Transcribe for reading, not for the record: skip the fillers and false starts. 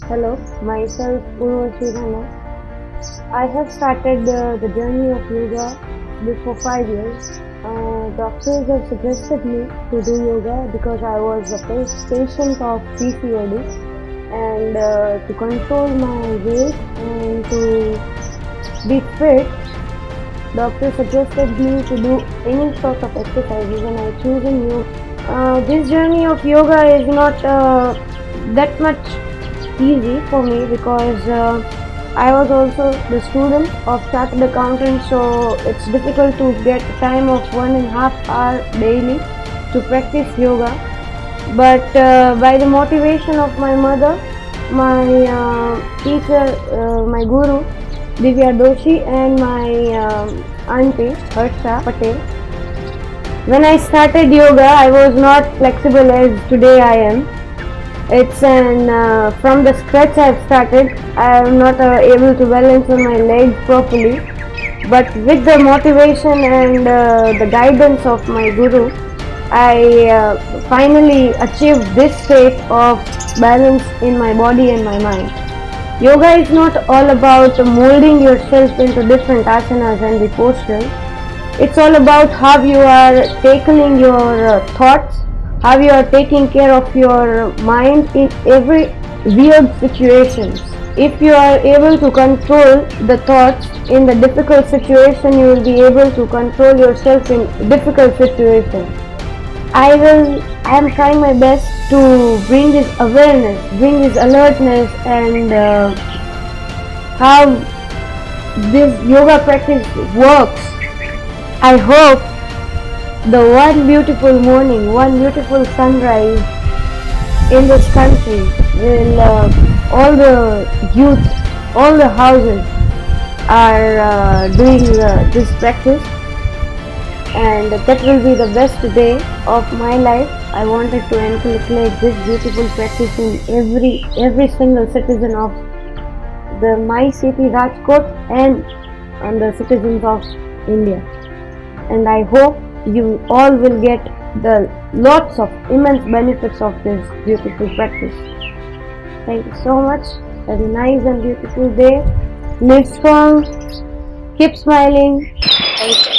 Hello, myself Urvashi Rana. I have started the journey of yoga before 5 years. Doctors have suggested me to do yoga because I was a patient of PCOD, and to control my weight and to be fit, doctor suggested me to do any sort of exercises, and I chosen yoga. This journey of yoga is not that much easy for me because I was also the student of chartered accountant, so it's difficult to get time of 1.5 hours daily to practice yoga. But by the motivation of my mother, my teacher, my guru Divya Doshi, and my auntie Harsha Patel, when I started yoga, I was not flexible as today I am. It's from the scratch I've started. I am not able to balance on my legs properly, but with the motivation and the guidance of my guru, I finally achieved this state of balance in my body and my mind. Yoga is not all about molding yourself into different asanas and the postures. It's all about how you are tackling your thoughts, how you are taking care of your mind in every weird situations. If you are able to control the thoughts in the difficult situation, you will be able to control yourself in difficult situations. I am trying my best to bring this awareness, bring this alertness, and how this yoga practice works. I hope the one beautiful morning, one beautiful sunrise in this country will all the youth, all the houses are doing this practice, and that will be the best day of my life. I wanted to inculcate this beautiful practice in every single citizen of my city Rajkot and the citizens of India, and I hope you all will get the lots of immense benefits of this beautiful practice. Thank you so much. Have a nice and beautiful day. Live strong. Keep smiling. Thank you.